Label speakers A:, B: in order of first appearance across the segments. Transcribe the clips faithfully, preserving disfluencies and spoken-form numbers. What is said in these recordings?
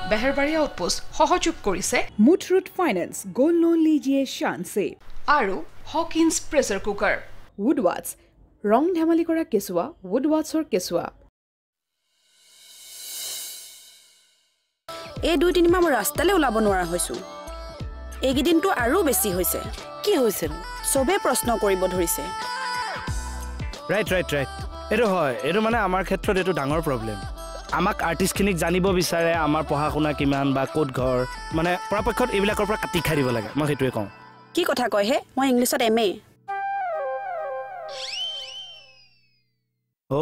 A: বেহেৰবাৰী outpost সহযোগ কৰিছে
B: Muthoot finance gold loan लीजिए शान से
A: আৰু হকিন্স প্ৰেছাৰ কুকাৰ
B: উডৱাটছ ৰং ধেমালি কৰা কেঁচুৱা উডৱাটছৰ কেঁচুৱা
C: এই দুই তিনিমাহ মই ৰাস্তালৈ ওলাব নোৱাৰা হৈছো এইকেইদিনটো আৰু বেছি হৈছে কি হৈছে সবে প্ৰশ্ন কৰিব ধৰিছে
D: ৰাইট ৰাইট ৰাইট এটো হয় এটো মানে আমাৰ ক্ষেত্ৰত এটো ডাঙৰ প্ৰবলেম আমাক আৰ্টিষ্টখিনিক জানিব বিচাৰে আমাৰ পঢ়া শুনা কিমান বা কোড ঘৰ মানে পৰাপক্ষত এইবিলাকৰ পৰা কাটি খাই দিব লাগে মই সেইটোৱে কওঁ
C: কি কথা কয় হে মই ইংলিছত এম এ
D: ও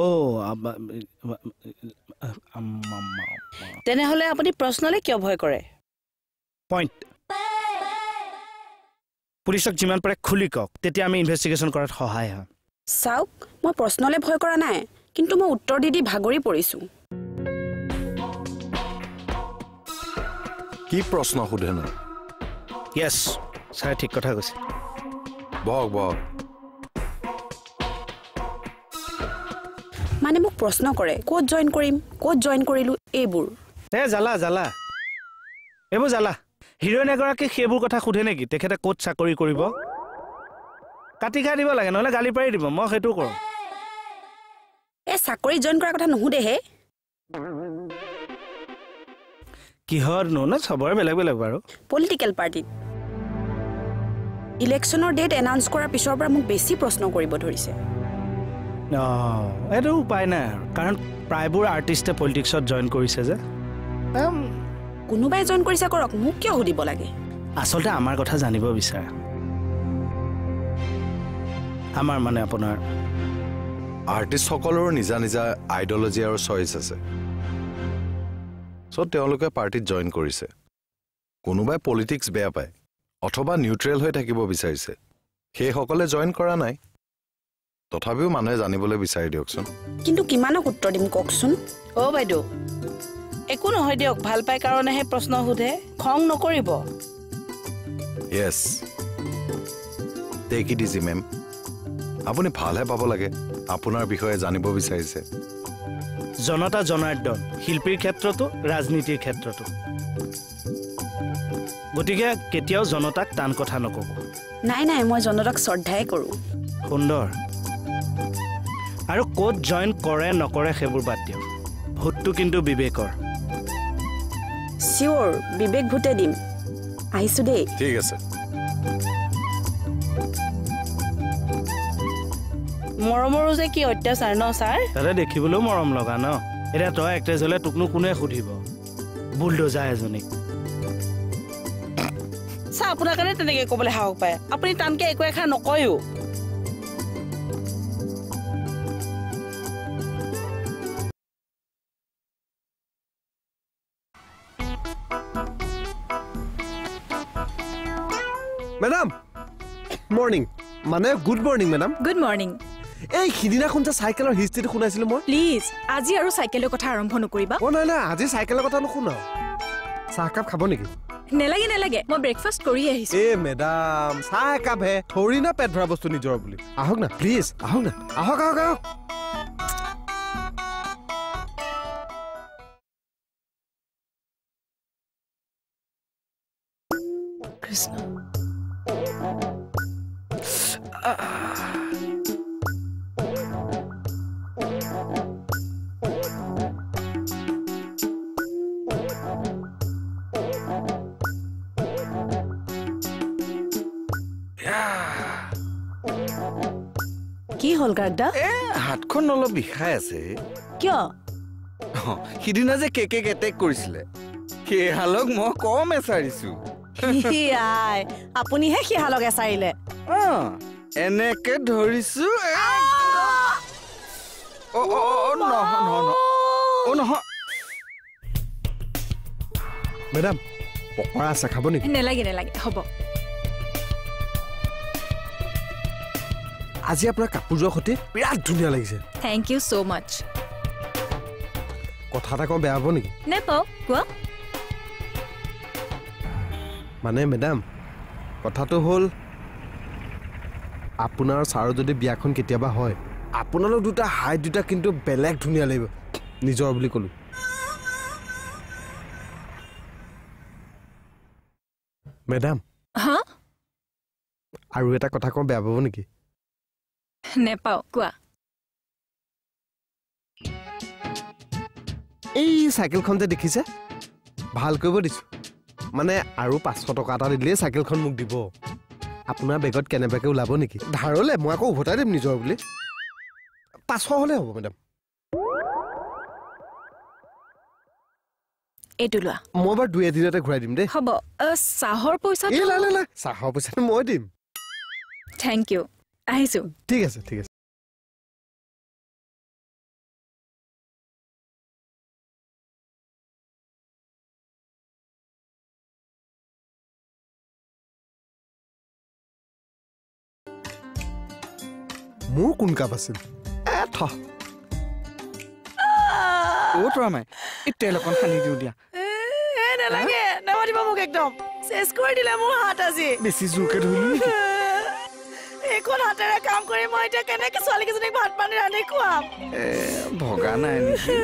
C: তেনেহলে আপুনি প্ৰশ্নলে কিয় ভয় কৰে
D: পইণ্ট পুলিচক যিমান পাৰে খুলি কওক তেতিয়া আমি ইনভেষ্টিগেশ্যন কৰাত সহায় হয়
C: চাওক মই প্ৰশ্নলে ভয় কৰা নাই কিন্তু মই উত্তৰ দি দি ভাগৰি পৰিছো
E: কি প্ৰশ্ন সুধে ন
D: ইয়েছ ছাৰ ঠিক কথা কৈছে
E: বক বক
C: মানে মোক প্ৰশ্ন কৰে ক'ত জয়েন কৰিম ক'ত জয়েন কৰিলো এইবোৰ
D: এ জালা জালা এইবোৰ জালা হিৰোইন এগৰাকী সেইবোৰ কথা সুধে নেকি তেখেতে ক'ত চাকৰি কৰিব কাটি খাই দিব লাগে নহলে গালি পাৰি দিব মই সেইটো কৰোঁ
C: এ চাকৰি জয়েন কৰা কথা নুহুদে হে
D: কিহৰ নো না সবৰে বেলেগ বেলেগ বাৰু
C: পলিটিক্যাল পাৰ্টিত ইলেকশ্যনৰ ডেট এনাউন্স কৰাৰ পিছৰ পৰা মোক বেছি প্ৰশ্ন কৰিব ধৰিছে
D: অ এটো উপায় নাই কাৰণ প্ৰায়বোৰ আৰ্টিষ্টে পলিটিক্সত জয়েন কৰিছে যে
C: কোনোবাই জয়েন কৰিছে কৰক মোক কিয় সুধিব লাগে
D: আচলতে আমাৰ কথা জানিব বিচাৰে আমাৰ মানে আপোনাৰ
E: আৰ্টিষ্ট সকলৰ নিজা নিজা আইডিঅলজি আৰু চইচ আছে সো তেওঁলোকে পাৰ্টিত জয়েন কৰিছে কোনোবাই পলিটিক্স বেয়া পায় অথবা নিউট্ৰেল হৈ থাকিব বিচাৰিছে সেই সকলে জয়েন কৰা নাই তথাপিও মানুহে জানিবলৈ বিচাৰি দিয়কচোন
C: কিন্তু কিমানক উত্তৰ দিম কওকচোন
F: অ বাইদেউ একো নহয় দিয়ক ভাল পাই কাৰণেহে প্ৰশ্ন সুধে খং নকৰিব
E: yes take it easy ma'am আপুনি ভালহে পাব লাগে আপোনাৰ বিষয়ে জানিব বিচাৰিছে
D: জনতা জনাৰ্দন শিল্পীৰ ক্ষেত্ৰতো ৰাজনীতিৰ ক্ষেত্ৰতো গতিকে কেতিয়াও জনতাক টান কথা নকব
C: নাই নাই মই জনতাক শ্ৰদ্ধাই কৰোঁ
D: সুন্দৰ আৰু ক'ত জয়েন কৰে নকৰে সেইবোৰ বাদ দিয়ক ভোটটো কিন্তু বিবেকৰ
C: চিয়ৰ বিবেক ভোটে দিম আহিছো দেই
E: ঠিক আছে
F: মৰমৰো যে কি অত্যাচাৰ ন ছাৰ
D: তাতে দেখিবলৈও মৰম লগা ন এতিয়া তই একট্ৰেছ হলে তোকনো কোনে সুধিব বুলডোজাৰ এজনীক
F: চা আপোনাৰ কাৰণে তেনেকে ক'বলৈ সাহস পায় আপুনি টানকে একো এষাৰ নকয়ো
G: ম্যাডাম মর্নিং মানে good morning madam
H: good morning
G: এই সিদিনাখন যে সাইকেলৰ হিষ্ট্ৰীটো শুনাইছিলো মই
H: প্লিজ আজি আৰু সাইকেলৰ কথা আৰম্ভ নকৰিবা
G: অ নাই নাই আজি সাইকেলৰ কথা নুশুনাও চাহ কাপ খাব নেকি
H: নেলাগে নেলাগে মই ব্ৰেকফাষ্ট কৰি আহিছো
G: এ ম্যাডাম চাহ কাপ হে থৰি না পেট ভৰা বস্তু নিজৰ বুলি আহক না প্লিজ আহক না আহক আহক আহক
H: কৃষ্ণ কি হল গাৰ্ডা
I: এ হাতখন অলপ বিষাই আছে
H: কিয়
I: সিদিনা যে কেকে এটেক কৰিছিলে সেই হালক মই কম এচাৰিছো
H: আই আপুনিহে সিহালক এচাৰিলে
I: অ এনেকে ধৰিছো অ অ নহয় নহয় অ নহয়
G: ম্যাডাম পকৰা আছে খাব নেকি
H: নেলাগে নেলাগে হ'ব
G: আজি আপোনাৰ কাপোৰযোৰ সৈতে বিৰাট ধুনীয়া লাগিছে
H: থ্যাংক ইউ সো মাচ
G: কথা এটা কম বেয়া হ'ব নেকি
H: নেপাও কোৱা
G: মানে ম্যাডাম কথাটো হ'ল আপোনাৰ ছাৰ যদি বিয়াখন কেতিয়াবা হয় আপোনালোক দুটা হাই দুটা কিন্তু বেলেগ ধুনীয়া লাগিব নিজৰ বুলি ক'লো মেডাম
H: হা
G: আৰু এটা কথা কওঁ বেয়া পাব নেকি
H: নেপাও কোৱা
G: এই চাইকেলখন যে দেখিছে ভাল কৰিব দিছো মানে আৰু পাঁচশ টকা এটা দিলে চাইকেলখন মোক দিব আপোনাৰ বেগত কেনেবাকে ওলাব নেকি ধাৰলে মই আকৌ উভতাই দিম নিজৰ বুলি পাঁচশ হলে হ'ব মেডাম
H: এইটো লোৱা
G: মই বাৰু দুই এদিনতে ঘূৰাই দিম দেই
H: হ'ব চাহৰ পইচা
G: এই নাই নাই চাহৰ পইচাটো মই দিম
H: থেংক ইউ আহিছো
G: ঠিক আছে ঠিক আছে মোৰ কোন কাপ আছিল এ থ
I: অ'ত ৰামাই এই তেল অকণ সানি দিওঁ দিয়া
F: এ নালাগে নামাতিব মোক একদম চেচ কৰি দিলে মোৰ হাত আজি
I: বেছি জোৰকে ধৰিলো নেকি
F: এইখন হাতেৰে কাম কৰি মই এতিয়া কেনেকে ছোৱালীকেইজনীক ভাত পানী ৰান্ধি খুৱাম
I: এ ভগা নাই নেকি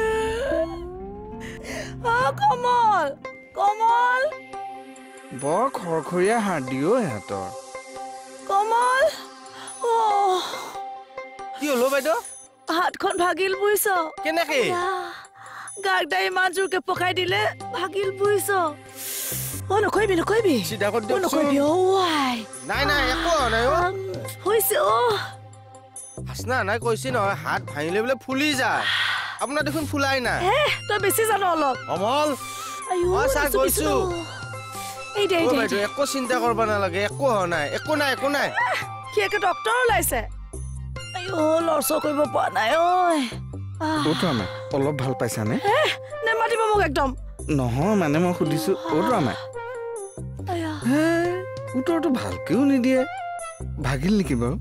F: অ কমল কমল
I: বৰ খৰখৰীয়া হাৰ্ডিও ইহঁতৰ
F: কমল অ
J: কি হলো বাইদেউ
F: হাতখন ভাগিল বুইছ
J: কেনেকে
F: গাগদাই ইমান জোৰকে পকাই দিলে ভাগিল বুইছ অ নকৰিবি নকৰিবি
J: চিধা কৰি দিয়ক
F: নকৰিবি অ আই
J: নাই নাই একো নাই অ
F: হৈছে অ
J: হাসনা নাই কৈছি নহয় হাত ভাঙিলে বোলে ফুলি যায় আপোনাৰ দেখোন ফুলাই নাই
F: এ তই বেছি জানো অলপ
J: অমল
F: আইও
J: মই চাই গৈছো
F: এই দে
J: অ
F: দে
J: বাইদেউ একো চিন্তা কৰিব নালাগে একো হোৱা নাই একো নাই একো নাই
F: কি একে ডক্টৰ ওলাইছে আইও লৰচৰ কৰিব পৰা নাই ঐ
I: অ'ত ৰামাই অলপ ভাল পাইছানে
F: নেমাতিব মোক একদম
I: নহয় মানে মই সুধিছো অ'ত ৰামাই হে উত্তৰটো ভালকেও নিদিয়ে ভাগিল নেকি বাৰু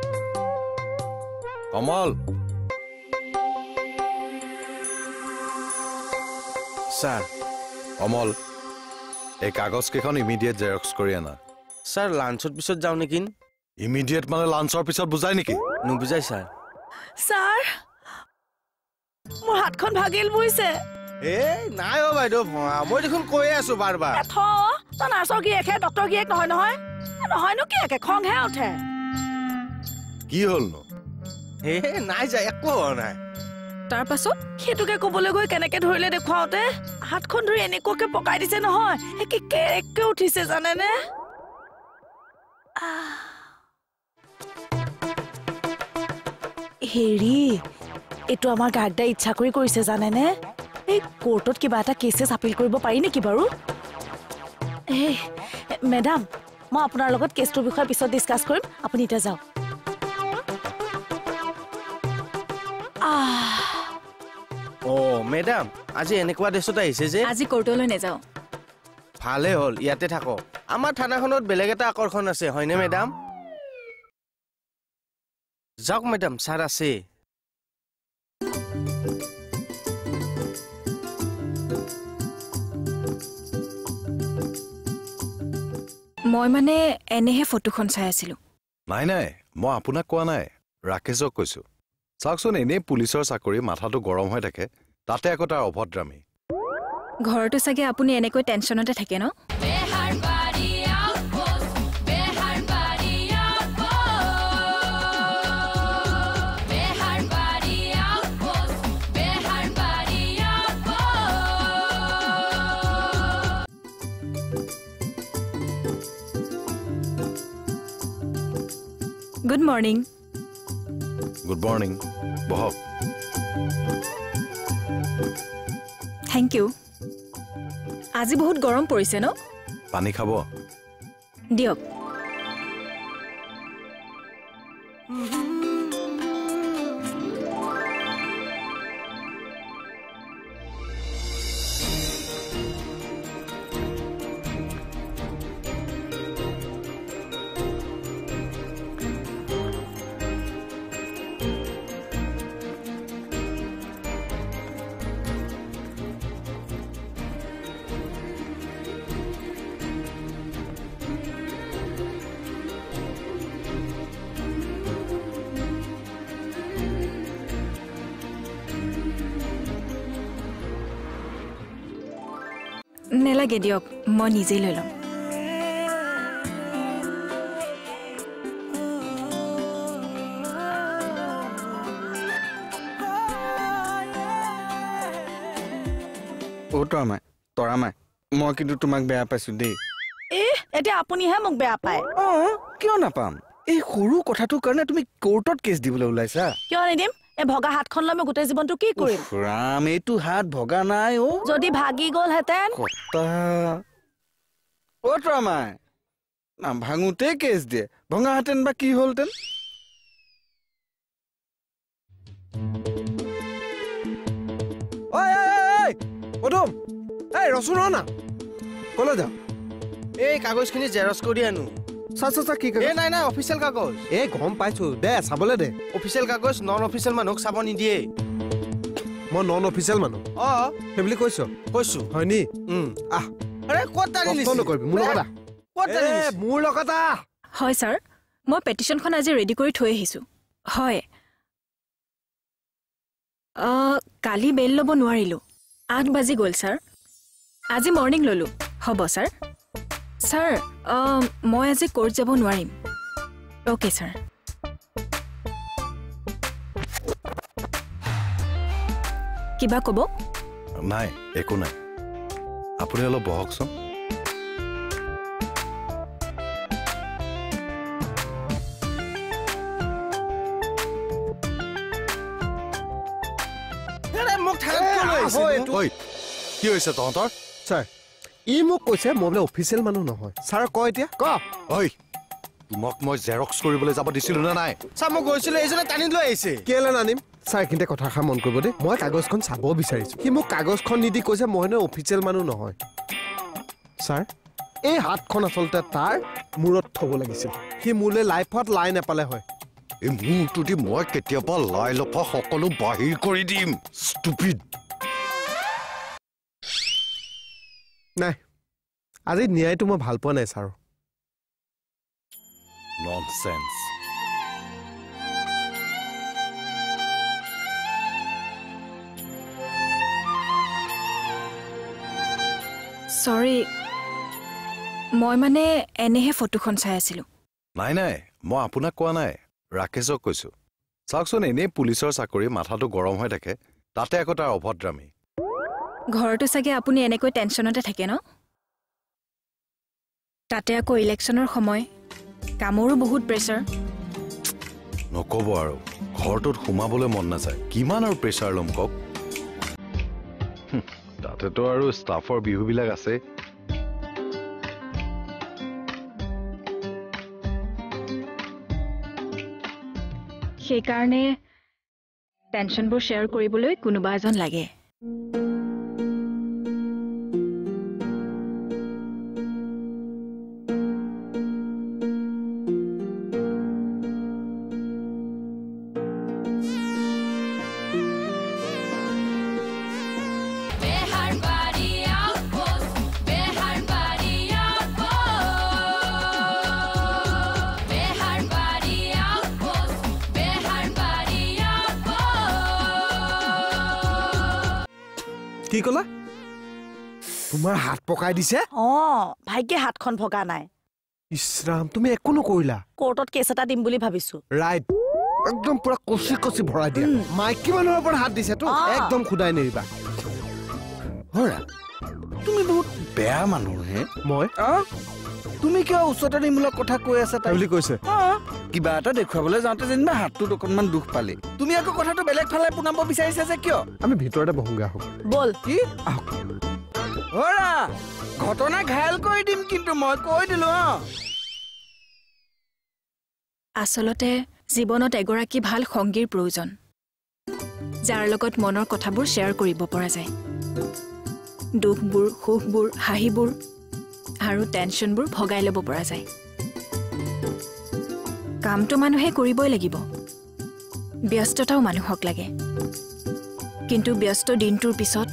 E: কমল
J: স্যাৰ
E: কমল এই কাগজ কেইখন ইমিডিয়েট জেৰক্স কৰি আনা
J: স্যাৰ লাঞ্চৰ পিছত যাওঁ নেকি
E: ইমিডিয়েট মানে লাঞ্চৰ পিছত বুজাই নেকি
J: নুবুজাই স্যাৰ
F: ছাৰ মোৰ হাতখন ভাগিল বুইছে
J: এ নাই অ বাইদেউ ভঙা মই দেখোন কৈয়ে আছো বাৰ বাৰ
F: থ তই নাৰ্ছৰ গিয়েকহে ডক্টৰ গিয়েক নহয় নহয় নহয়নো কি একে খংহে উঠে
E: কি হ'লনো
J: হে নাই যায় একো হোৱা নাই
H: তাৰ পাছত
F: সেইটোকে ক'বলৈ গৈ কেনেকে ধৰিলে দেখুৱাওতে হাতখন ধৰি এনেকুৱাকে পকাই দিছে নহয় একে কেৰেককে উঠিছে জানেনে হেৰি এইটো আমাৰ গাৰ্ডাই ইচ্ছা কৰি কৰিছে জানেনে এই কোৰ্টত কিবা এটা কেছেছ আপিল কৰিব পাৰি নেকি বাৰু এই মেডাম মই আপোনাৰ লগত কেছটোৰ বিষয়ে পিছত ডিছকাছ কৰিম আপুনি এতিয়া যাওক
J: অ মেডাম আজি এনেকুৱা দেশত আহিছে যে
H: আজি কোৰ্টলৈ নেযাওঁ
J: ভালে হ'ল ইয়াতে থাকক আমাৰ থানাখনত বেলেগ এটা আকৰ্ষণ আছে হয়নে মেডাম যাওক মেডাম ছাৰ আছে
H: মই মানে এনেহে ফটোখন চাই আছিলো
E: নাই নাই মই আপোনাক কোৱা নাই ৰাকেশক কৈছো চাওকচোন এনেই পুলিচৰ চাকৰি মাথাটো গৰম হৈ থাকে তাতে আকৌ তাৰ অভদ্ৰামী
H: ঘৰটো চাগে আপুনি এনেকৈ টেনশ্যনতে থাকে ন গুড মৰ্ণিং
E: গুড মৰ্ণিং বহক
H: থেংক ইউ আজি বহুত গৰম পৰিছে ন
E: পানী খাব
H: দিয়ক নেলাগে দিয়ক মই নিজেই লৈ ল'ম
I: তৰা মাই তৰা মাই মই কিন্তু তোমাক বেয়া পাইছো দেই
F: এ এতিয়া আপুনিহে মোক বেয়া পায়
I: অ কিয় নাপাম এই সৰু কথাটোৰ কাৰণে তুমি কোৰ্টত কেছ দিবলৈ ওলাইছা
F: কিয় নিদিম এই ভগা হাতখন লৈ মই গোটেই জীৱনটো কি কৰিম
I: ৰাম এইটো হাত ভগা নাই অ
F: যদি ভাগি গ'লহেঁতেন
I: কটা অ তৰা মাই নাভাঙোতে কেছ দিয়ে ভঙাহেঁতেন বা কি হ'লহেঁতেন
G: পদুম এই ৰচোন না কলৈ যাওঁ
J: এই কাগজখিনি জেৰক্স কৰি আনো
G: চা চা চা কি
J: এই নাই নাই অফিচিয়েল কাগজ
G: এই গম পাইছো দে চাবলৈ দে
J: অফিচিয়েল কাগজ নন অফিচিয়েল মানুহক চাব নিদিয়ে
G: মই নন অফিচিয়েল মানুহ
J: অ
G: সেইবুলি কৈছ
J: কৈছো
G: হয় নি
J: আহ আৰে ক'ত টানি
G: কষ্ট নকৰিবি মোৰ লগত
J: ক'ত টানি
G: মোৰ লগত
H: হয় ছাৰ মই পেটিশ্যনখন আজি ৰেডি কৰি থৈ আহিছোঁ হয় কালি বেল ল'ব নোৱাৰিলোঁ আঠ বাজি গ'ল ছাৰ আজি মৰ্ণিং ল'লোঁ হ'ব ছাৰ ছাৰ মই আজি কোৰ্ট যাব নোৱাৰিম অ'কে ছাৰ কিবা ক'ব
E: নাই একো নাই আপুনি অলপ বহকচোন কি হৈছে তহঁতৰ
G: ছাৰ ই মোক কৈছে মই বোলে অফিচিয়েল মানুহ নহয় ছাৰ ক এতিয়া ক
E: ঐ তোমাক মই জেৰক্স কৰিবলৈ যাব দিছিলো নে নাই
J: ছাৰ মই গৈছিলো এইজনে টানি লৈ আহিছে
G: কেলে নানিম ছাৰ কিন্তু কথাষাৰ মন কৰিব দেই মই কাগজখন চাব বিচাৰিছো সি মোক কাগজখন নিদি কৈছে মই হেনো অফিচিয়েল মানুহ নহয় ছাৰ এই হাতখন আচলতে তাৰ মূৰত থ'ব লাগিছিল সি মোলৈ লাইফত লাই নাপালে হয়
E: এই মূৰটো দি মই কেতিয়াবা লাই লফা সকলো বাহিৰ কৰি দিম ষ্টুপিড
G: নাই আজি ন্যায়টো মই ভাল পোৱা নাই ছাৰ
E: ননচেন্স
H: চৰি মই মানে এনেহে ফটোখন চাই আছিলোঁ
E: নাই নাই মই আপোনাক কোৱা নাই ৰাকেশক কৈছো চাওকচোন এনেই পুলিচৰ চাকৰি মাথাটো গৰম হৈ থাকে তাতে আকৌ তাৰ অভদ্ৰামী
H: ঘৰটো চাগে আপুনি এনেকৈ টেনশ্যনতে থাকে ন তাতে আকৌ ইলেকশ্যনৰ সময় কামৰো বহুত প্ৰেছাৰ
E: নক'ব আৰু ঘৰটোত সোমাবলৈ মন নাযায় কিমান আৰু প্ৰেছাৰ ল'ম কওক তাতেতো আৰু ষ্টাফৰ বিহুবিলাক আছে
H: সেইকাৰণে টেনশ্যনবোৰ শ্বেয়াৰ কৰিবলৈ কোনোবা এজন লাগে
G: কি ক'লা তোমাৰ হাত পকাই দিছে
F: অ ভাগ্যে হাতখন ভগা নাই
G: ইছৰাম তুমি একো নকৰিলা
F: কোৰ্টত কেছ এটা দিম বুলি ভাবিছো
G: ৰাইট একদম পুৰা কচি কচি ভৰাই দিয়া মাইকী মানুহৰ ওপৰত হাত দিছে তো একদম খুদাই নেৰিবা
I: হৰা তুমি বহুত বেয়া মানুহ হে
G: মই
I: তুমি কিয় উচ্চতানিমূলক কথা কৈ আছা তাই
G: বুলি কৈছে
I: কিবা এটা দেখুৱাবলৈ যাওঁতে যেনিবা হাতটোত অকণমান দুখ পালে তুমি আকৌ কথাটো বেলেগ ফালে পুনাব বিচাৰিছা যে কিয়
G: আমি ভিতৰতে বহোগা হওক
F: বল
I: কি হৰা ঘটনা ঘাইল কৰি দিম কিন্তু মই কৈ দিলো অ
H: আচলতে জীৱনত এগৰাকী ভাল সংগীৰ প্ৰয়োজন যাৰ লগত মনৰ কথাবোৰ শ্বেয়াৰ কৰিব পৰা যায় দুখবোৰ সুখবোৰ হাঁহিবোৰ আৰু টেনশ্যনবোৰ ভগাই ল'ব পৰা যায় কামটো মানুহে কৰিবই লাগিব ব্যস্ততাও মানুহক লাগে কিন্তু ব্যস্ত দিনটোৰ পিছত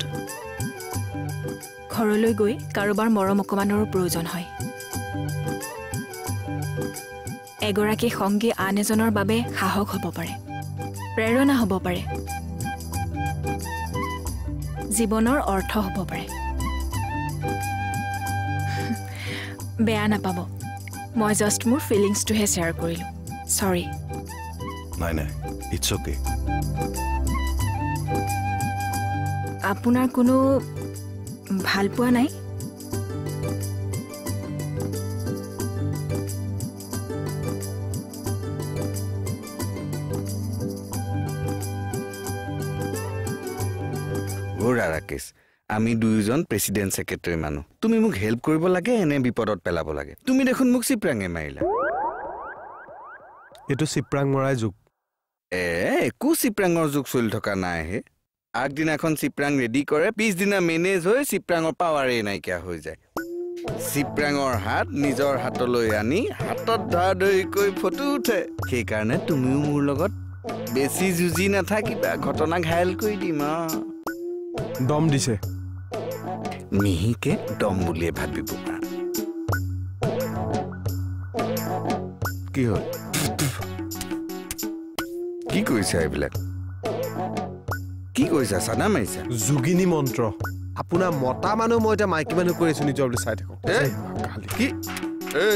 H: ঘৰলৈ গৈ কাৰোবাৰ মৰম অকমানৰো প্ৰয়োজন হয় এগৰাকী সংগী আন এজনৰ বাবে সাহস হ'ব পাৰে প্ৰেৰণা হ'ব পাৰে জীৱনৰ অৰ্থ হ'ব পাৰে বেয়া নাপাব মই জাষ্ট মোৰ ফিলিংছটোহে শ্বেয়াৰ কৰিলোঁ চৰি
E: নাই নাই ইটছ অ'কে
H: আপোনাৰ কোনো ভাল পোৱা নাই
I: ওৰা ৰাকেশ আমি দুইজন প্ৰেচিডেণ্ট ছেক্ৰেটাৰী মানুহ তুমি মোক হেল্প কৰিব লাগে এনে বিপদত পেলাব লাগে তুমি দেখোন মোক চিপ্ৰাঙে মাৰিলা
G: এইটো চিপ্ৰাং মৰাই যুগ
I: এ একো চিপ্ৰাঙৰ যুগ চলি থকা নাই হে আগদিনাখন চিপ্ৰাং ৰেডি কৰে পিছদিনা মেনেজ হৈ চিপ্ৰাঙৰ পাৱাৰেই নাইকিয়া হৈ যায় চিপ্ৰাঙৰ হাত নিজৰ হাতলৈ আনি হাতত ধৰা ধৰিকৈ ফটো উঠে সেইকাৰণে তুমিও মোৰ লগত বেছি যুঁজি নাথাকিবা ঘটনা ঘাইল কৰি দিম
G: দম দিছে
I: মিহিকে দম বুলিয়ে ভাবিব কি হ'ল কি কৈছা এইবিলাক কি কৈছা চানা মাৰিছা
G: যোগিনী মন্ত্ৰ আপোনাৰ মতা মানুহ মই এতিয়া মাইকী মানুহ কৰিছো নিজৰ বুলি চাই থাকো
I: কি এই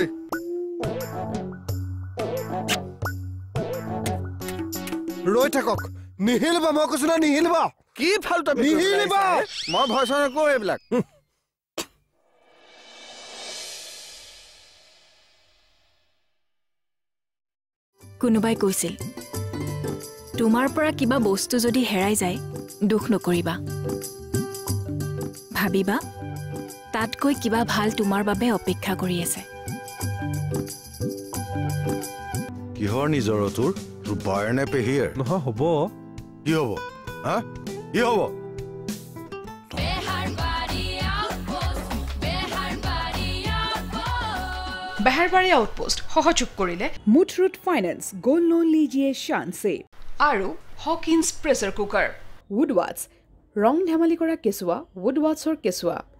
G: ৰৈ থাকক নিহিলবা মই কৈছো না নিহিলবা
I: কি ফালতু
G: নিহিলবা
I: মই ভয় চয় নকৰো এইবিলাক
H: কোনোবাই কৈছিল তোমাৰ পৰা কিবা বস্তু যদি হেৰাই যায় দুখ নকৰিবা ভাবিবা তাতকৈ কিবা ভাল তোমাৰ বাবে অপেক্ষা কৰি আছে
E: কিহৰ নিজৰ তোৰ তোৰ বয়নে পেহিয়াৰ
G: নহয় হ'ব
E: কি হ'ব হা কি হ'ব
A: বেহাৰবাৰী আউটপোষ্ট সহযোগ কৰিলে
B: মুথুত ফাইনেন্স গোল্ড লোন लीजिए शान से
A: আৰু হকিন্স প্ৰেছাৰ কুকাৰ
B: উডৱাটছ ৰং ধেমালি কৰা কেঁচুৱা উডৱাটছৰ কেঁচুৱা